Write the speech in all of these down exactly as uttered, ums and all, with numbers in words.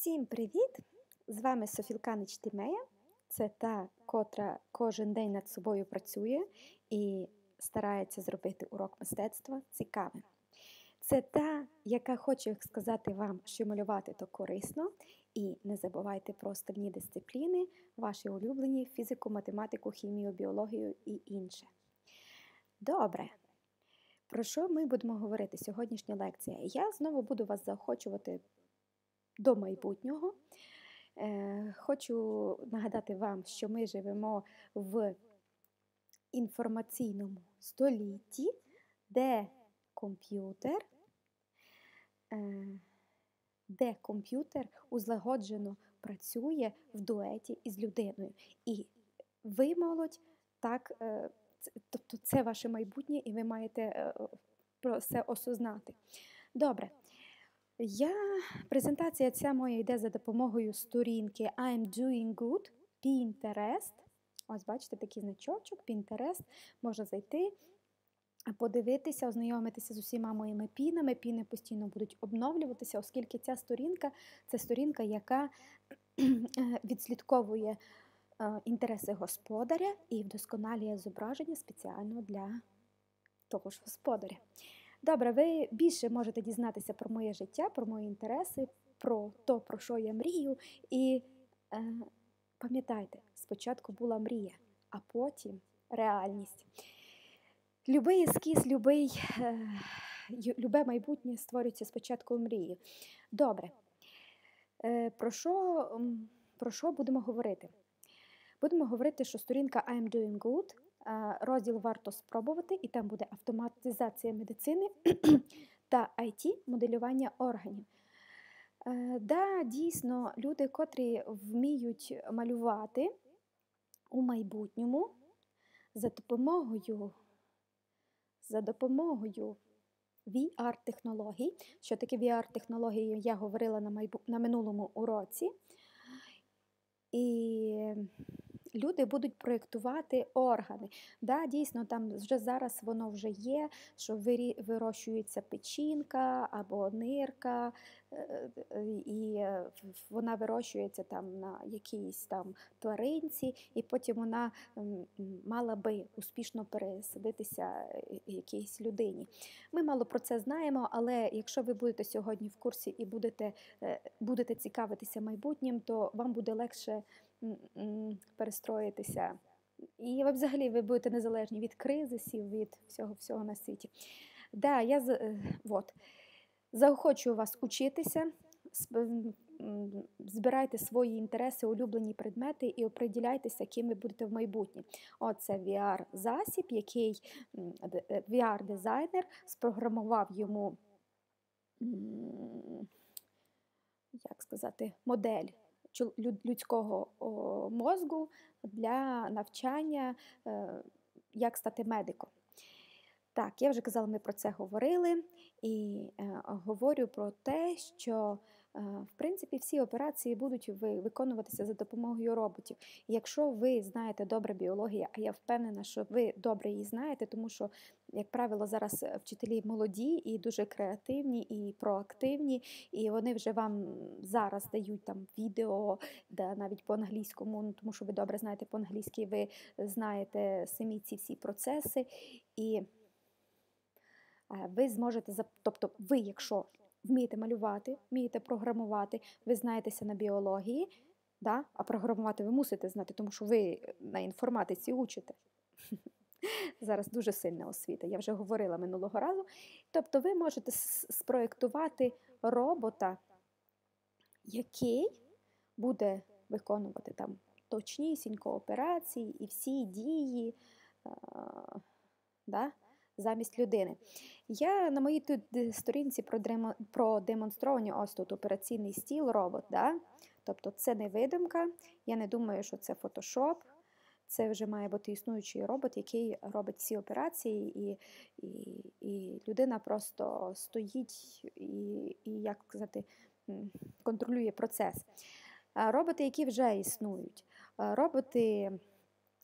Всім привіт! З вами Софілканич Тімея. Це та, котра кожен день над собою працює і старається зробити урок мистецтва цікавим. Це та, яка хоче сказати вам, що малювати то корисно, і не забувайте про остальні дисципліни, ваші улюблені фізику, математику, хімію, біологію і інше. Добре. Про що ми будемо говорити сьогоднішня лекція? Я знову буду вас заохочувати до майбутнього. Е, хочу нагадати вам, що ми живемо в інформаційному столітті, де комп'ютер, е, де комп'ютер узлагоджено працює в дуеті із людиною. І ви, молодь, так, е, тобто це ваше майбутнє, і ви маєте е, про це осознати. Добре. Я, презентація ця моя йде за допомогою сторінки I'm doing good, Pinterest. Ось, бачите, такий значочок, Pinterest. Можна зайти, подивитися, ознайомитися з усіма моїми пінами. Піни постійно будуть обновлюватися, оскільки ця сторінка – це сторінка, яка відслідковує інтереси господаря і вдосконалює зображення спеціально для того ж господаря. Добре, ви більше можете дізнатися про моє життя, про мої інтереси, про те, про що я мрію. І е, пам'ятайте, спочатку була мрія, а потім реальність. Любий ескіз, любий, е, любе майбутнє створюється спочатку мрії. Добре, е, про що, про що будемо говорити? Будемо говорити, що сторінка I'm doing good, розділ «Варто спробувати», і там буде автоматизація медицини та ай ті-моделювання органів. Да, дійсно, люди, котрі вміють малювати у майбутньому за допомогою, за допомогою ві ар-технологій. Що таке ві ар-технології, я говорила на, майбу... на минулому уроці. І люди будуть проєктувати органи. Да, дійсно, там вже зараз воно вже є, що вирощується печінка або нирка, і вона вирощується там на якійсь там тваринці, і потім вона мала би успішно пересадитися якійсь людині. Ми мало про це знаємо, але якщо ви будете сьогодні в курсі і будете, будете цікавитися майбутнім, то вам буде легше перестроїтися. І ви взагалі ви будете незалежні від кризисів, від всього-всього на світі. Да, я вот, заохочую вас учитися, збирайте свої інтереси, улюблені предмети і оприділяйтеся, ким ви будете в майбутнє. Оце ві ар-засіб, який ві ар-дизайнер спрограмував йому, як сказати, модель людського мозку для навчання, як стати медиком. Так, я вже казала, ми про це говорили, і е, говорю про те, що, е, в принципі, всі операції будуть виконуватися за допомогою роботів. І якщо ви знаєте добре біологію, а я впевнена, що ви добре її знаєте, тому що, як правило, зараз вчителі молоді і дуже креативні, і проактивні, і вони вже вам зараз дають там відео, да, навіть по-англійському, ну, тому що ви добре знаєте по-англійськи, ви знаєте самі ці всі процеси, і ви зможете, тобто ви, якщо вмієте малювати, вмієте програмувати, ви знаєтеся на біології, да? А програмувати ви мусите знати, тому що ви на інформатиці учите. Зараз дуже сильна освіта, я вже говорила минулого разу. Тобто ви можете спроєктувати робота, який буде виконувати там точнісінько операції і всі дії, а, да? замість людини. Я на моїй тут сторінці продемонстровані ось тут операційний стіл робот. Да? Тобто це не видумка, я не думаю, що це фотошоп, це вже має бути існуючий робот, який робить всі операції, і, і, і людина просто стоїть і, і, як сказати, контролює процес. Роботи, які вже існують. Роботи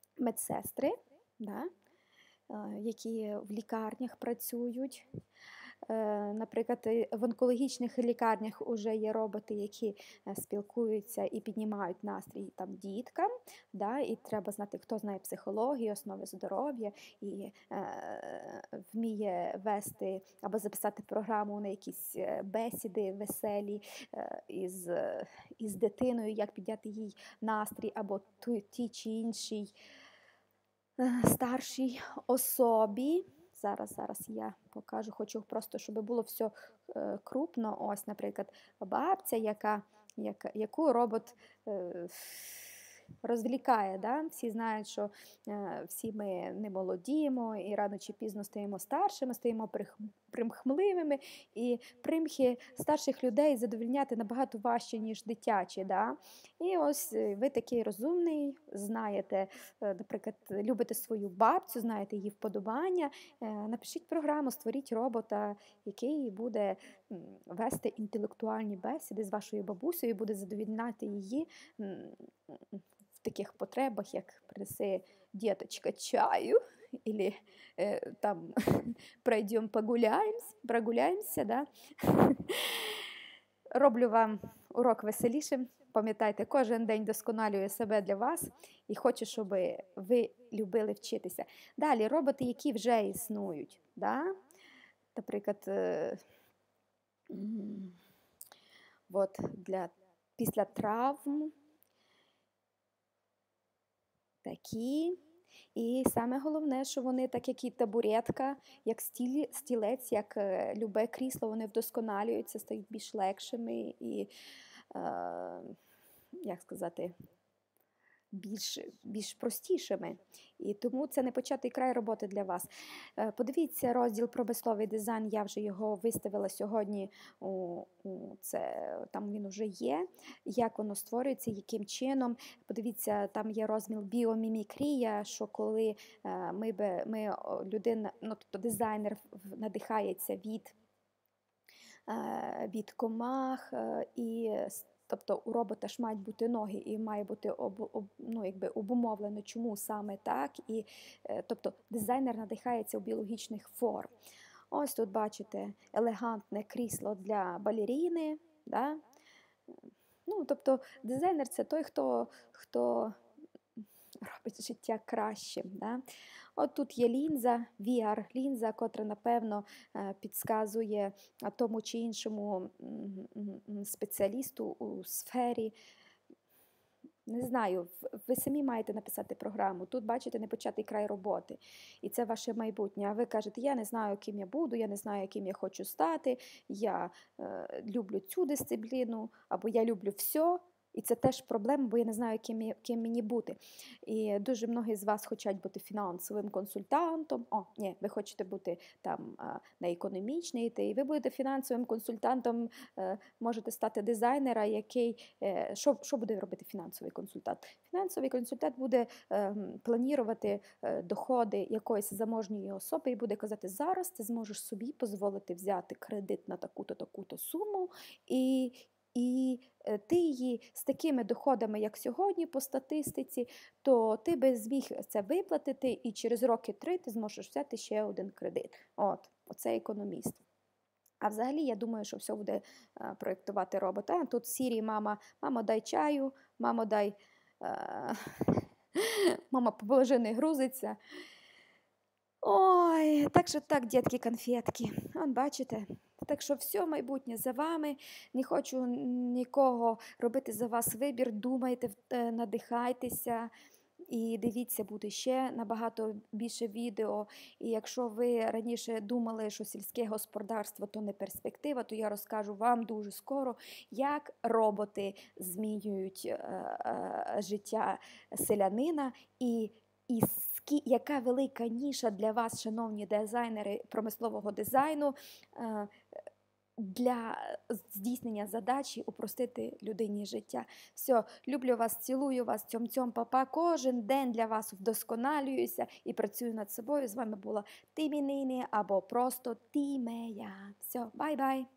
медсестри, да? Які в лікарнях працюють. Е, Наприклад, і в онкологічних лікарнях вже є роботи, які е, спілкуються і піднімають настрій там діткам. Да? І треба знати, хто знає психологію, основи здоров'я і е, вміє вести або записати програму на якісь е, бесіди веселі е, із, е, із дитиною, як підняти їй настрій або ту, ті чи іншій е, старшій особі. Зараз, зараз я покажу, хочу просто, щоб було все е, крупно. Ось, наприклад, бабця, яка, яка, яку робот е, розвлікає. Да? Всі знають, що е, всі ми не молодіємо, і рано чи пізно стаємо старшими, стаємо прих, примхмливими, і примхи старших людей задовольняти набагато важче, ніж дитячі. Да? І ось ви такий розумний, знаєте, е, наприклад, любите свою бабцю, знаєте її вподобання, е, напишіть програму, створіть робота, який буде м, вести інтелектуальні бесіди з вашою бабусею, і буде задовольняти її м, в таких потребах, як принеси діточка чаю, или э, там пройдем погуляємось, прогуляємося, да? Роблю вам урок веселішим. Пам'ятайте, кожен день досконалює себе для вас і хочу, щоб ви любили вчитися. Далі, роботи, які вже існують. Да? Наприклад, е, м, от для, після травм такі. І саме головне, що вони, так як і табуретка, як стілі, стілець, як е, любе крісло, вони вдосконалюються, стають більш легшими і, е, як сказати, більш, більш простішими. І тому це не початий край роботи для вас. Е, Подивіться розділ промисловий дизайн, я вже його виставила сьогодні, у, у це, там він вже є, як воно створюється, яким чином. Подивіться, там є розділ біомімікрія, що коли е, ми, би, ми о, людина, ну, тобто дизайнер в- надихається від, е, від комах е, і с- тобто у робота ж мають бути ноги і має бути об, об, ну, якби обумовлено, чому саме так. І, е, тобто дизайнер надихається у біологічних форм. Ось тут бачите елегантне крісло для балеріни. Да? Ну, тобто дизайнер це той, хто, хто робить життя кращим. Да? От тут є лінза, ві ар-лінза, котра, напевно, е, підказує е, тому чи іншому м, м, м, спеціалісту у сфері. Не знаю, в- ви самі маєте написати програму. Тут, бачите, непочатий край роботи. І це ваше майбутнє. А ви кажете, я не знаю, ким я буду, я не знаю, яким я хочу стати, я е, люблю цю дисципліну, або я люблю все. І це теж проблема, бо я не знаю, ким, я- ким мені бути. І дуже многі з вас хочуть бути фінансовим консультантом. О, ні, ви хочете бути там а, на економічний йти, і ви будете фінансовим консультантом, е, можете стати дизайнера, який, е, що, що буде робити фінансовий консультант? Фінансовий консультант буде е, планувати е, доходи якоїсь заможньої особи і буде казати, зараз ти зможеш собі дозволити взяти кредит на таку-то, таку-то суму, і, і е, ти її з такими доходами, як сьогодні по статистиці, то ти би зміг це виплатити, і через роки три ти зможеш взяти ще один кредит. От, оце економіст. А взагалі, я думаю, що все буде е, проєктувати робот. А тут Сірі, мама, мамо, дай чаю, мамо, дай, е, мама, поможи, не грузиться. Ой, так що так, дітки, конфетки. Он, бачите? Так що все майбутнє за вами. Не хочу нікого робити за вас вибір. Думайте, е, надихайтеся. І дивіться, буде ще набагато більше відео. І якщо ви раніше думали, що сільське господарство то не перспектива, то я розкажу вам дуже скоро, як роботи змінюють е, е, життя селянина і, і скі- яка велика ніша для вас, шановні дизайнери промислового дизайну, е, для здійснення задачі упростити людині життя. Все, люблю вас, цілую вас, цьом-цьом, папа. Кожен день для вас вдосконалююся і працюю над собою. З вами була Тимі Нині або просто Тімея. Все, бай-бай!